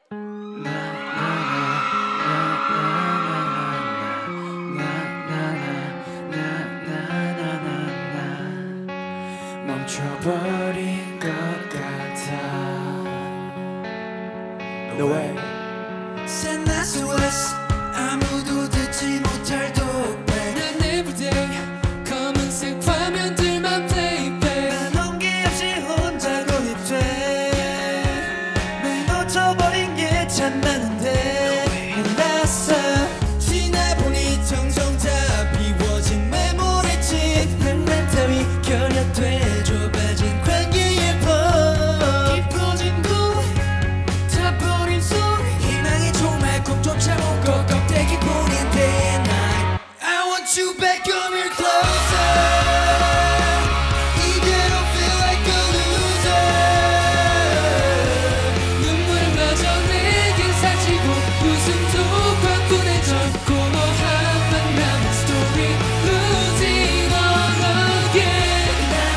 멈춰버린 것 같아. No way. Send SOS 아무도 듣지 못할 독백. 난 everyday 검은색 화면들만 playback. 난 온기 없이 혼자 고립돼. 날 놓쳐버린 게 참 많은데 몰랐어. 지나보니 정성 다 비워진 메모리칩. 난 따위 결여돼 좁아진 관계의 법. 깊어진 꿈 다 버린 손. 희망이 정말 꿈조차 못 걷 껍데기뿐인데 난 I want you back, come here closer. 이대로 feel like a loser. 눈물마저 내게 사치고 웃음도 과분해져. 공허한 만남의 story losing all again.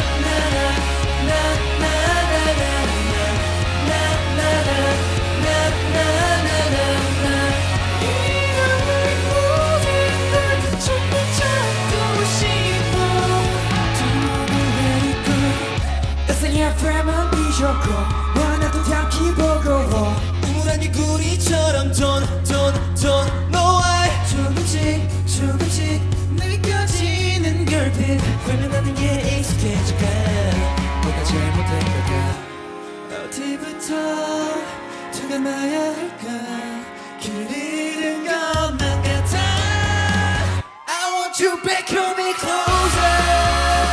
프레만 비좁고 하나도 향기 버거워. 우울한 개구리처럼 don't no way. 조금씩 느껴지는 결핍. 외면하는 게 익숙해질까. 뭐가 잘못된 걸까. 어디부터 들어가야 할까. 길을 잃은 것만 같아. I want you back, hold me closer.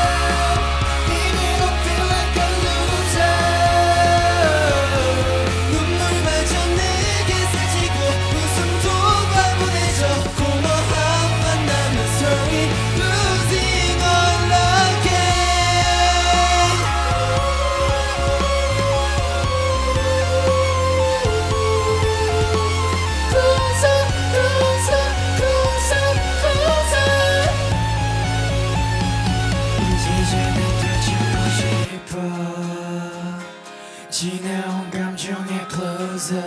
지나온 감정의 closer.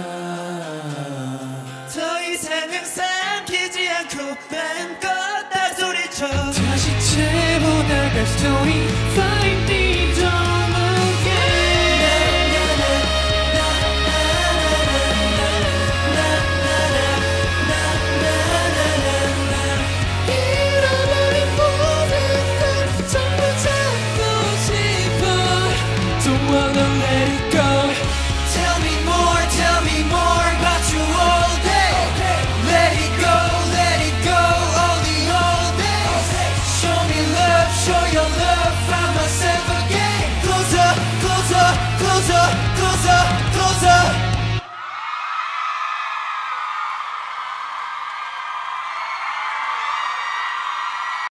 더 이상은 삼키지 않고 마음껏 다 소리쳐. 다시 채워나갈 story.